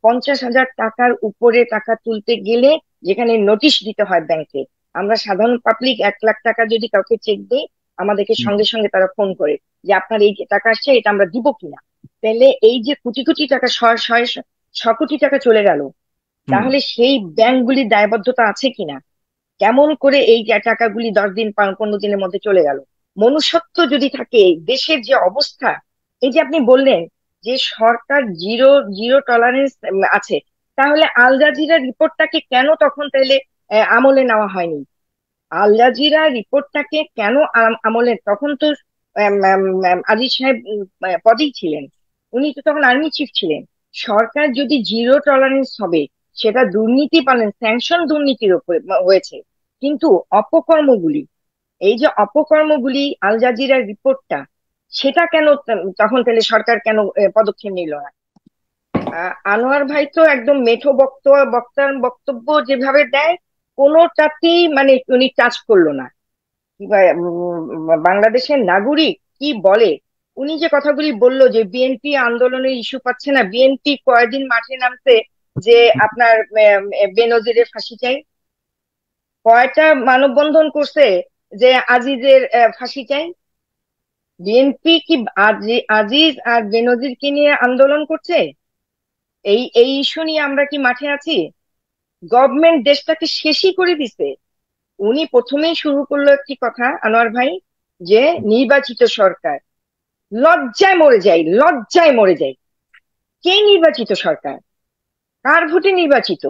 50,000 টাকার উপরে টাকা তুলতে গেলে যেখানে নোটিশ দিতে হয় ব্যাংকে, আমরা সাধারণ পাবলিক 1 লাখ টাকা যদি কাউকে চেক দিই, আমাদেরকে হুম, সঙ্গে সঙ্গে তারা ফোন করে যে আপনার এই যে টাকা আসছে এটা আমরা দিব কিনা। তাহলে এই যে কোটি কোটি টাকা, শয় শয় শ কোটি টাকা চলে গেল, হুম। তাহলে সেই ব্যাংকগুলির দায়বদ্ধতা আছে কিনা? কেমন করে এই যে টাকাগুলি 10 দিন 15 দিনের মধ্যে চলে গেল? মনুষ্যত্ব যদি থাকে, দেশের যে অবস্থা, এই যে আপনি বললেন যে সরকার জিরো জিরো টলারেন্স আছে, তাহলে আল জাজিরা রিপোর্টটাকে কেন তখন তাহলে আমলে নেওয়া হয়নি? আল জাজিরা রিপোর্টটাকে কেন আমলে, তখন তো আজিজ সাহেব পদেই ছিলেন, উনি তো তখন আর্মি চিফ ছিলেন। সরকার যদি জিরো টলারেন্স হবে, সেটা দুর্নীতি পালন স্যাংশন দুর্নীতির উপরে হয়েছে, কিন্তু অপকর্মগুলি, এই যে অপকর্মগুলি আল জাজিরার রিপোর্টটা, সেটা কেন তখন তাহলে সরকার কেন পদক্ষেপ নিল না? আনোয়ার ভাই তো একদম মেঠো বক্তার বক্তব্য যেভাবে দেয়, কোনোটাতেই মানে উনি টাচ করলো না। বাংলাদেশের নাগরিক কি বলে, উনি যে কথাগুলি বললো যে বিএনপি আন্দোলনের ইস্যু পাচ্ছে না, বিএনপি কয়েকদিন মাঠে নামছে যে আপনার বেনজিরের ফাঁসি চাই, কয়টা মানববন্ধন করছে যে আজিজের ফাঁসি চাই। বিএনপি কি আজিজ আর বেনজিরকে নিয়ে আন্দোলন করছে? এই ইস্যু নিয়ে আমরা কি মাঠে আছি? গভর্নমেন্ট দেশটাকে শেষই করে দিছে। উনি প্রথমেই শুরু করলো একটি কথা, আনোয়ার ভাই, যে নির্বাচিত সরকার। লজ্জায় মরে যাই, লজ্জায় মরে যাই। কে নির্বাচিত সরকার? কার ভোটে নির্বাচিত?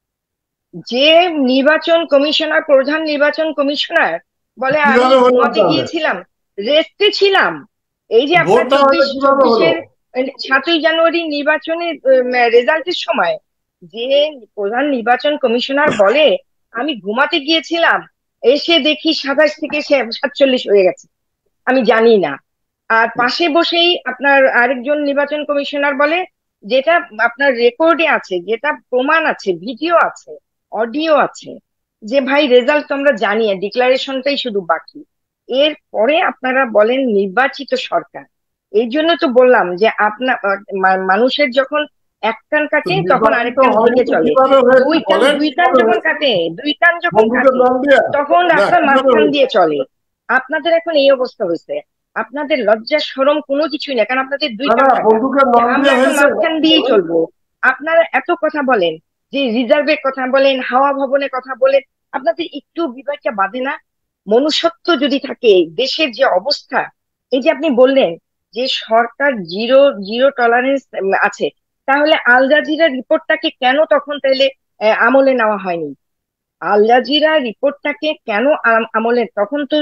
যে নির্বাচন কমিশনার, প্রধান নির্বাচন কমিশনার বলে আমি কিভাবে হলো ঘুমাতে তাহলে? গিয়েছিলাম, রেস্টে ছিলাম। এই যে ভোট আপনার না হলে চব্বিশ কিভাবে হলো? চব্বিশের 7ই জানুয়ারি নির্বাচনের রেজাল্টের সময় যে প্রধান নির্বাচন কমিশনার বলে আমি ঘুমাতে গিয়েছিলাম, এসে দেখি 27 থেকে 47 হয়ে গেছে, আমি জানি না। আর পাশে বসেই আপনার আরেকজন নির্বাচন কমিশনার বলে, যেটা আপনার রেকর্ডে আছে, যেটা প্রমাণ আছে, ভিডিও আছে, অডিও আছে, যে ভাই রেজাল্ট তো আমরা জানি, ডিক্লারেশনটাই শুধু বাকি। এর পরে আপনারা বলেন নির্বাচিত সরকার। এই জন্য তো বললাম যে আপনার মানুষের যখন এক কান তো কাটে তখন নির্বাচিত আরেক কান হয়নি ঢেকে তো চলে। কিভাবে হয়েছে দুই কান বলেন, দুই কান কিভাবে যখন হয়েছে? কাটে, দুই কান যখন বন্দুকের কাটে, রং দিয়া? তখন না, রাস্তার কিভাবে মাঝখান হয়েছে? দিয়ে চলে। আপনাদের এখন এই অবস্থা হয়েছে, আপনাদের লজ্জা শরম কোনো কিছুই না, কারণ আপনাদের দুই না, কান না, কাটা, বন্দুকের যে রং আমরা দিয়ে এখন হয়েছে মাঝখান দিয়েই বলেন। চলবো। আপনারা এত কথা বলেন, যে রিজার্ভের কথা বলেন, হাওয়া ভবনের কথা বলেন, আপনাদের একটু বিবেকটা বাঁধে না? মনুষ্যত্ব যদি থাকে, দেশের যে অবস্থা, এই যে আপনি বললেন যে সরকার জিরো জিরো টলারেন্স আছে, তাহলে আল জাজিরা রিপোর্টটাকে কেন তখন তাহলে আমলে নেওয়া হয়নি? আল জাজিরা রিপোর্টটাকে কেন আমলে, তখন তো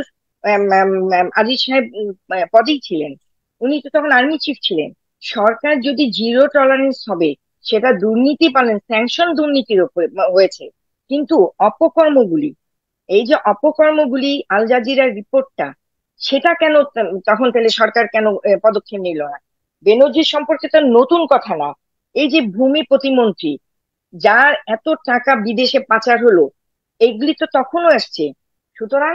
আজিজ সাহেব পদেই ছিলেন, উনি তো তখন আর্মি চিফ ছিলেন। সরকার যদি জিরো টলারেন্স হবে, সেটা দুর্নীতি পালন স্যাংশন দুর্নীতির উপরে হয়েছে, কিন্তু অপকর্মগুলি, এই যে অপকর্মগুলি আল জাজিরার রিপোর্টটা, সেটা কেন তখন তাহলে সরকার কেন পদক্ষেপ নিল না? বেনজির সম্পর্কে তো নতুন কথা না। এই যে ভূমি প্রতিমন্ত্রী, যার এত টাকা বিদেশে পাচার হলো, এইগুলি তো তখনও আসছে। সুতরাং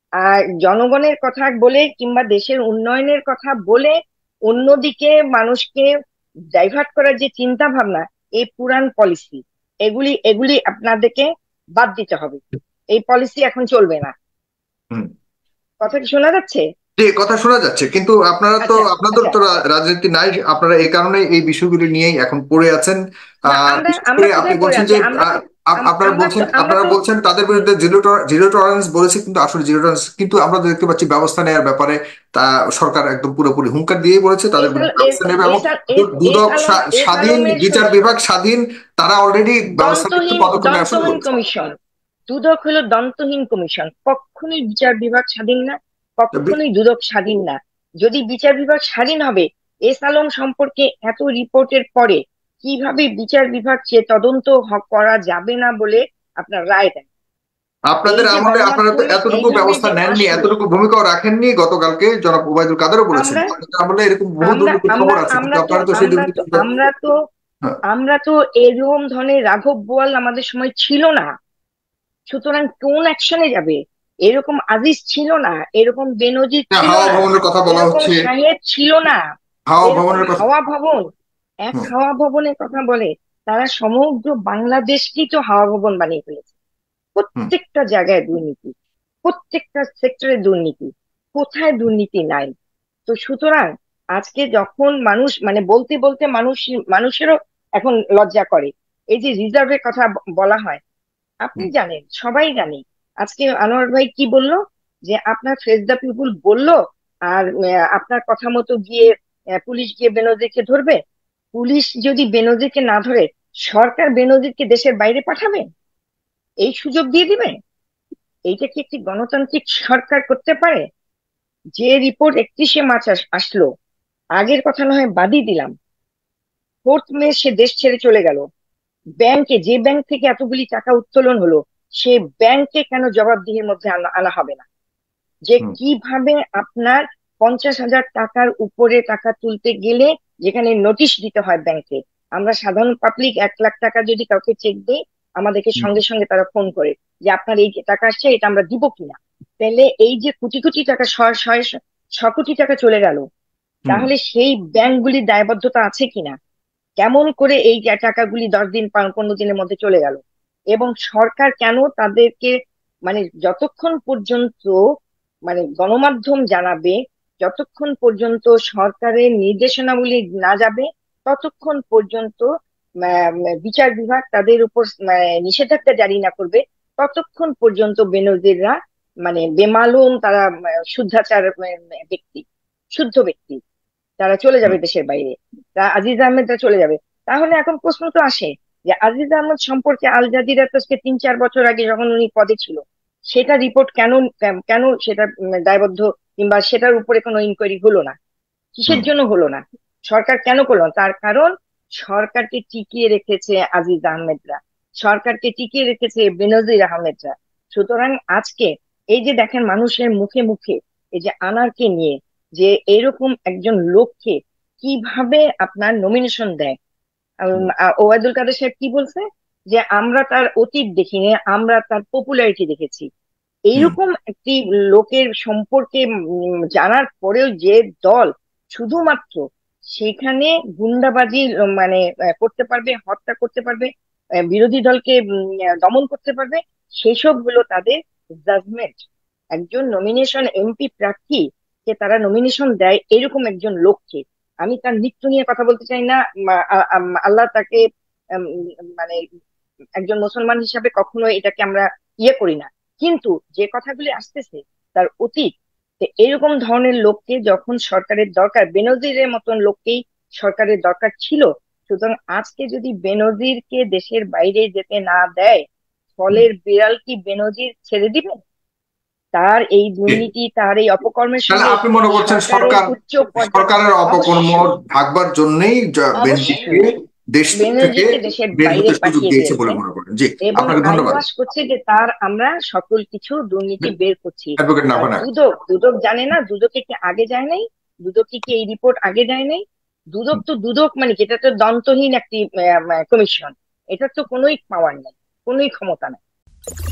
জনগণের কথা বলে কিংবা দেশের উন্নয়নের কথা বলে অন্যদিকে মানুষকে ডাইভার্ট করার যে চিন্তা ভাবনা, এই পুরান পলিসি, এগুলি এগুলি আপনাদেরকে বাদ দিতে হবে। এই পলিসি এখন চলবে না। হুম। কথা কি শোনা যাচ্ছে? যে কথা শোনা যাচ্ছে, কিন্তু আপনারা তো, আচ্ছা, আপনাদের আচ্ছা। তো রাজনীতি নাই, আপনারা এই কারণে এই বিষয়গুলি নিয়েই এখন পড়ে আছেন। না, আমরা বিশেষ আমরা করে আপনি কোথায় পড়ে বলছেন আছি? যে আমরা তো আপনারা আমরা তো বলছেন, আমরা তো তাদের হুম, বিরুদ্ধে জিরো টলারেন্স বলেছে, কিন্তু আসলে জিরো টলারেন্স, কিন্তু আমরা তো দেখতে পাচ্ছি ব্যবস্থা নেওয়ার ব্যাপারে তা সরকার একদম পুরোপুরি হুঙ্কার দিয়েই বলেছে তাদের বিরুদ্ধে ব্যবস্থা নেবে, এবং দুদক স্বাধীন, বিচার শোনেন, বিভাগ স্বাধীন, তারা অলরেডি ব্যবস্থা নিচ্ছে, পদক্ষেপ নেওয়া শুরু দন্তহীন করেছে। কমিশন। দুদক হলো দন্তহীন কমিশন, কখনোই বিচার বিভাগ স্বাধীন না, কখনোই দুদক স্বাধীন না। যদি বিচার বিভাগ স্বাধীন হবে, এস আলম সম্পর্কে এত রিপোর্টের পরে কিভাবে বিচার বিভাগ সে তদন্ত করা যাবে না বলে আপনার রায় দেন? এই আপনাদের যে আমলে আপনারা তো গণমাধ্যমে এতটুকু এইভাবে ব্যবস্থা যে নেননি, আসলো, এতটুকু ভূমিকাও রাখেননি। গতকালকে জনাব ওবায়দুল কাদেরও বলেছেন আমরা আমাদের আমলে এরকম বহু আমরা দুর্নীতির খবর আমরা আছে, কিন্তু আমরা তো আপনারা তো সেই আমরা তো দুর্নীতি। আমরা তো হ্যাঁ। আমরা তো এরকম ধরনের রাঘব বোয়াল আমাদের সময় ছিল না। সুতরাং কোন অ্যাকশনে যাবে? এরকম আজিজ ছিল না, এরকম বেনজির হ্যাঁ, ছিল হাওয়া না, ভবনের কথা বলা এরকম হচ্ছে। শাহেদ ছিল না, হাওয়া এরকম ভবনের কথা। হাওয়া ভবন, এক হুম। হাওয়া ভবনের কথা বলে। তারা সমগ্র বাংলাদেশকেই তো হাওয়া ভবন বানিয়ে ফেলেছে। হুম। প্রত্যেকটা জায়গায় দুর্নীতি, প্রত্যেকটা সেক্টরে দুর্নীতি, কোথায় দুর্নীতি নাই? তো সুতরাং আজকে যখন মানুষ মানে বলতে বলতে মানুষেরও এখন লজ্জা করে। এই যে রিজার্ভের কথা বলা হয়, আপনি হুম। জানেন, সবাই জানে, আজকে আনোয়ার ভাই কি বলল, যে আপনার ফেস দ্য পিপুল বললো, আর আপনার কথা মতো গিয়ে পুলিশ গিয়ে বেনজিরকে ধরবে। পুলিশ যদি বেনজিরকে না ধরে, সরকার বেনজিরকে দেশের বাইরে পাঠাবে, এই সুযোগ দিয়ে দিবে? এইটা কি একটি গণতান্ত্রিক সরকার করতে পারে? যে রিপোর্ট 31শে মার্চ আসলো, আগের কথা না হয় বাদই দিলাম, 4 মে সে দেশ ছেড়ে চলে গেল। ব্যাংকে, যে ব্যাংক থেকে এতগুলি টাকা উত্তোলন হলো, সে ব্যাংকে কেন জবাবদিহির মধ্যে আনা আনা হবে না? যে হুম। কিভাবে আপনার 50,000 টাকার উপরে টাকা তুলতে গেলে যেখানে নোটিশ দিতে হয় ব্যাংকে, আমরা সাধারণ পাবলিক 1 লাখ টাকা যদি কাউকে চেক দিই, আমাদেরকে হুম। সঙ্গে সঙ্গে তারা ফোন করে যে আপনার এই যে টাকা আসছে, এটা আমরা দিব কিনা। তাহলে এই যে কোটি কোটি টাকা, শয় শয় শ কোটি টাকা চলে গেল, হুম। তাহলে সেই ব্যাংকগুলির দায়বদ্ধতা আছে কিনা? কেমন করে এই যে টাকাগুলি 10 দিন 15 দিনের মধ্যে চলে গেল? এবং সরকার কেন তাদেরকে, মানে যতক্ষণ পর্যন্ত মানে গণমাধ্যম জানাবে, যতক্ষণ পর্যন্ত সরকারের নির্দেশনাবলী না যাবে, ততক্ষণ পর্যন্ত বিচার বিভাগ তাদের উপর নিষেধাজ্ঞা জারি না করবে, ততক্ষণ পর্যন্ত বেনজিররা মানে বেমালুম তারা শুদ্ধাচার ব্যক্তি, শুদ্ধ ব্যক্তি, তারা চলে হুম। যাবে দেশের বাইরে, আজিজ আহমেদরা চলে যাবে। তাহলে এখন প্রশ্ন তো আসে যে আজিজ আহমেদ সম্পর্কে আল জাজিরা তো আজকে 3-4 বছর আগে যখন উনি পদে ছিল, সেটা রিপোর্ট কেন, কেন সেটা দায়বদ্ধ, কিংবা সেটার উপরে কোনো ইনকোয়ারি হলো না? কিসের হুম। জন্য হলো না? সরকার কেন করলো না? তার কারণ সরকারকে টিকিয়ে রেখেছে আজিজ আহমেদরা, সরকারকে টিকিয়ে রেখেছে বেনজির আহমেদরা। সুতরাং আজকে এই যে দেখেন মানুষের মুখে মুখে এই যে আনারকে নিয়ে, যে এরকম একজন লোককে কিভাবে আপনার নমিনেশন দেয়। হুম। ওবায়দুল কাদের সাহেব কি বলছে, যে আমরা তার অতীত দেখিনি, আমরা তার পপুলারিটি দেখেছি। হুম। এইরকম একটি লোকের সম্পর্কে জানার পরেও যে দল শুধুমাত্র সেখানে গুন্ডাবাজি মানে করতে পারবে, হত্যা করতে পারবে, বিরোধী দলকে দমন করতে পারবে, সেসব হলো তাদের জাজমেন্ট। একজন নমিনেশন এমপি প্রার্থী কে তারা নমিনেশন দেয় এরকম একজন লোককে। আমি তার মৃত্যু নিয়ে কথা বলতে চাই না, আল্লাহ তাকে উম, মানে একজন মুসলমান হিসাবে কখনো এটাকে আমরা ইয়ে করি না, কিন্তু যে কথাগুলি আসতেছে তার অতীত, তো এরকম ধরনের লোককে যখন সরকারের দরকার, বেনজিরের মতন লোককেই সরকারের দরকার ছিল। সুতরাং আজকে যদি বেনজিরকে দেশের বাইরে যেতে না দেয়, হুম। ফলের বিড়াল কি বেনজির ছেড়ে দিবে? তার এই দুর্নীতি, তার এই অপকর্মের তাহলে সঙ্গে আপনি মনে করছেন সরকারের সরকার উচ্চ পর্যায়ে, সরকারের অপকর্ম অবশ্যই, ঢাকবার জন্যই বেনজিরকে অবশ্যই দেশ থেকে বেনজিরকে দেশের বের বাইরে হতে সুযোগ পাঠিয়ে দিয়েছে বলে দিয়েছেন, মনে করেন? জি। এবং আপনাকে ধন্যবাদ। আইওয়াস করছে যে তার আমরা সকল কিছু দুর্নীতি বের করছি। অ্যাডভোকেট আর নাভানা। দুদক, দুদক জানে না? দুদকে কি আগে যায় নাই? দুদকে কি এই রিপোর্ট আগে যায় নাই? দুদক তো দুদক মানে কি, এটা তো দন্তহীন একটি কমিশন, এটা তো কোনোই পাওয়ার নাই, কোনোই ক্ষমতা নাই।